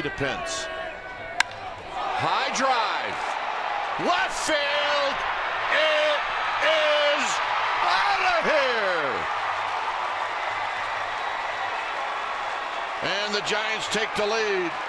to Pence. High drive. Left field. It is out of here. And the Giants take the lead.